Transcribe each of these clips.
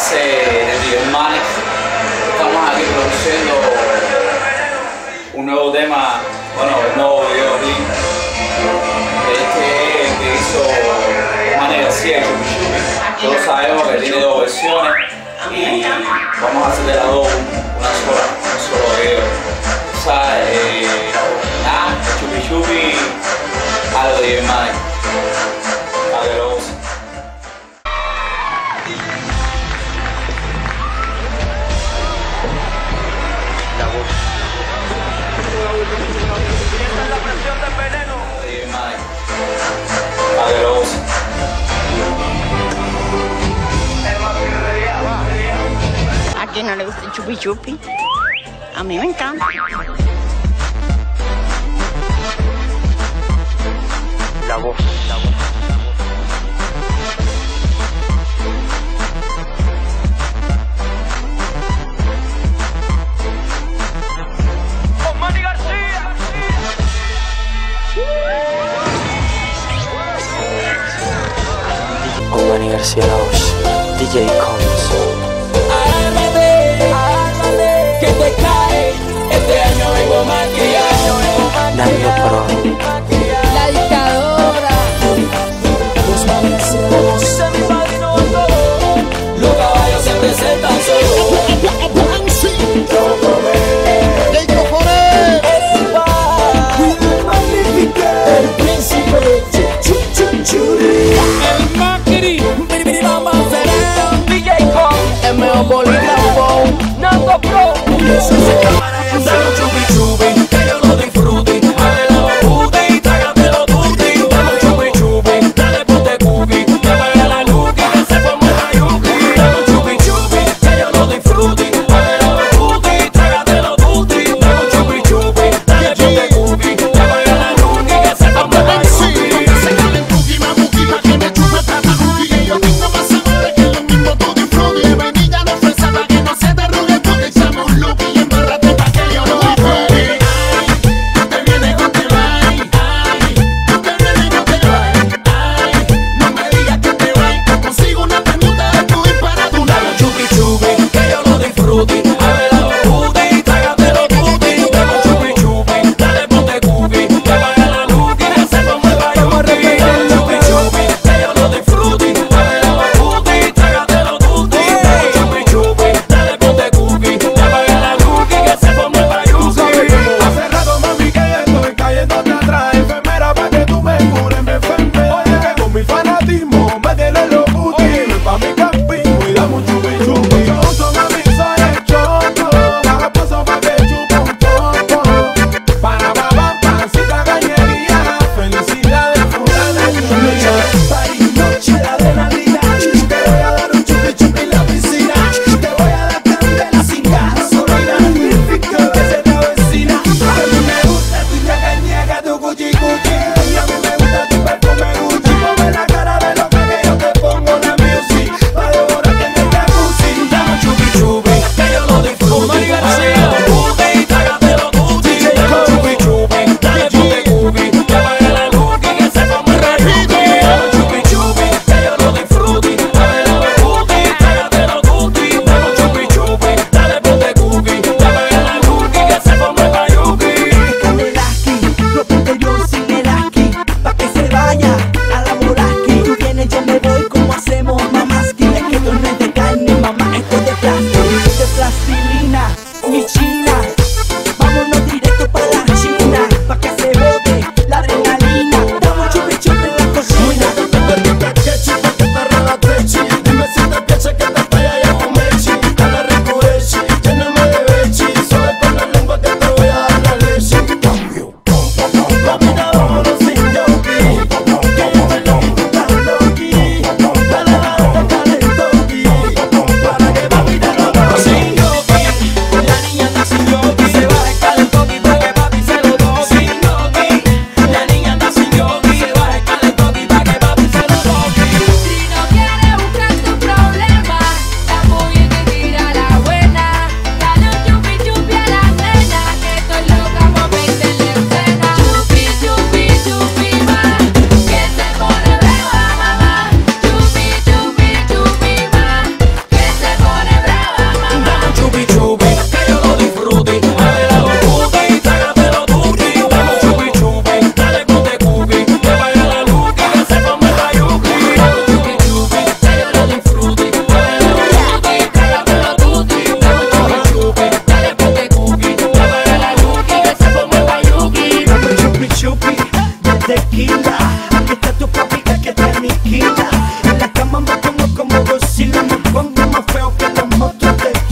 hace de DJ Manic. Estamos aquí produciendo un nuevo tema, bueno, un nuevo videoclip. Este es el que hizo Manny García y Chupi Chupi. Todos sabemos que tiene dos versiones y vamos a hacer de las dos un solo video. O sea, nada, Chupi Chupi a lo de DJ Manic. A que lo usen. ¿A quién no le gusta el Chupi Chupi? A mí me encanta. La voz. Con Manny García. Con Manny García la voz. DJ Combs. Que te cae, este año vengo maquillado. Nando Pro. La dictadora. Los máximos semipadrinos, los caballos se presentan solos. El príncipe, el Macri, DJ Con, el mejor bolígrafo, Nando Pro. Dale un chupi chupi, que yo lo disfrute. Dale la booty, trágatelo tutti. Dale un chupi chupi, dale ponte cookie. Que vaya la luki, que se ponga la yuki. Dale un chupi chupi, que yo lo disfrute. Dale la booty, trágatelo tutti. Dale un chupi chupi, dale ponte cookie. Que vaya la luki, que se ponga la yuki. Se calen cookie, mamuki, pa' que me chupe tata cookie. Y yo tengo más sabores que lo mismo tutti frutti. De vainilla no fresa, pa' que no se te arrugue, porque echamos lucky. Y embárrate pa' que yo no disfrute.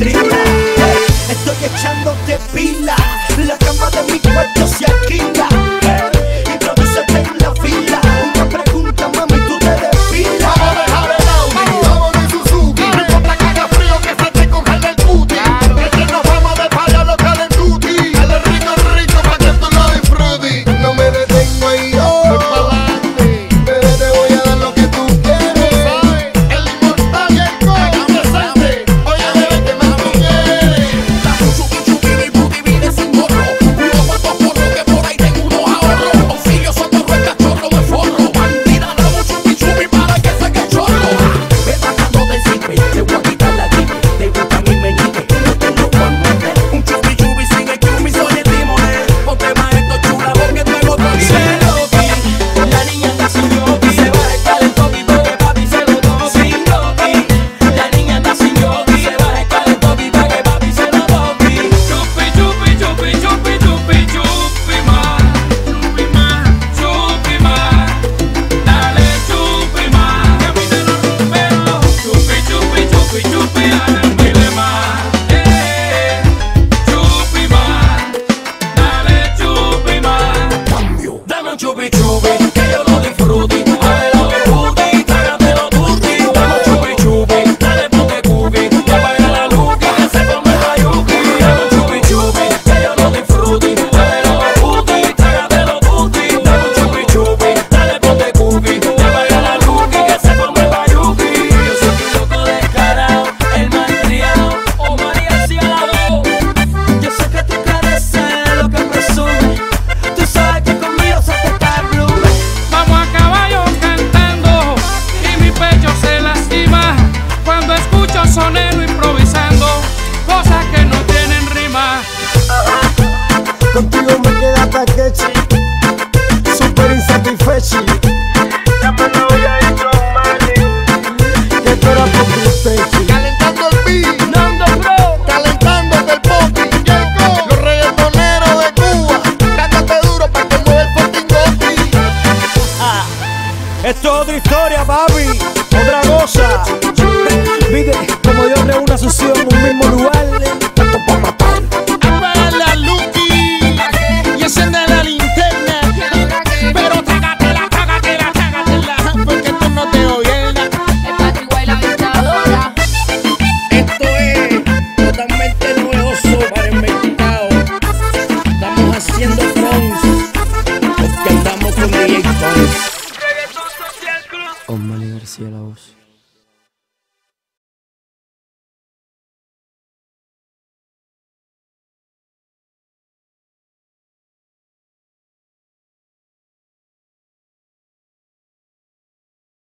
maestría. Estoy echándote pila, la cama de mi cuarto se alquila. Improdúcete en la fila, una pregunta mami, tú te desfilas. Vamos a dejar el Audi, vamos en Suzuki. No importa que haga frío, que se te congele el cuti. Es que nos vamos de falla los Call of Duty. Dale rico pa' que tú lo disfrutes. No me detengo ahí, voy pa'lante. Bebé, te voy a dar lo que tú quieres. El inmortal y el coco presente. Oye, bebé, ¿qué más tú quieres? Dame un chupi chupi, mi booty viene sin gorro. Unos cuantos porros que por ahí tengo unos ahorros. Osilio, socorro, el cachorro me forro. Bandida, dame un chupi chupi para que saque el chorro. Ve bajando del zipe, te voy a quitar la gripe. Te gusta mi meñique, no tengo cuando meter. Un chupi chupi sin el chumi, soy el timonel. Ponte más esto chula porque tengo otro nivel. La niña está sin yogi, se va a estar el toqui porque papi se lo toque. Sin yogi, la niña está sin yogi, se va a estar el toqui para que papi se lo toque. Chupi, chupi, chupi, chupi, chupi, chupi más. Chupi más, chupi más. Dale chupi más. Que a mí te lo rompeo. Chupi, chupi, chupi, chupi, dale más. Chupi más. Dale chupi más. Cambio. Dame un chupi chupi, que yo lo disfrute. Hágalo que puti, trágatelo tutti. Dame un chupi chupi, dale ponte cookie. Que apaga la luz, que se come la yuki. Dame un chupi chupi, que yo lo disfrute. Hágalo que puti, trágatelo tutti. Dame un chupi chupi, dale ponte cookie. Que apaga la luz, que se come la yuki. Yo soy un loco descarado, el malcriado, o María García la voz. Yo sé que tú careces lo que presume. Tú sabes que conmigo se te cae el blume. Vamos a caballo cantando y mi pecho se lastima cuando escucho sonero improvisando cosas que no tienen rima. Contigo me queda taquechi, super insatisfecho. Que espera por tu pecho. Calentando el beat, Nando Bro, calentando el poti y el go. Los reggaetoneros de Cuba, dándote duro pa' que mueva el fucking goti. esto es otra historia, papi, otra cosa. Mire, como Dios reúne a sus hijos en un mismo lugar, tanto pa' matar. Apaga la luz y enciende la linterna. Pero trágatela, porque tú no te oyes. El Patrick White, la dictadora. Esto es totalmente novedoso para el mercado. Estamos haciendo fronts porque andamos con DJ Cons. Omar García la voz.